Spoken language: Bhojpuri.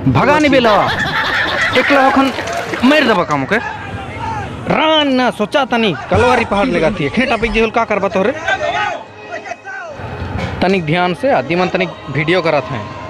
भगा नहीं बेला एक अखन मार देबा काम के रान ना सोचा तनी कलवारी पहाड़ लगाती है खेटा पे जेल का करबा तोरे तनिक ध्यान से आदिमन तनिक वीडियो करत हैं।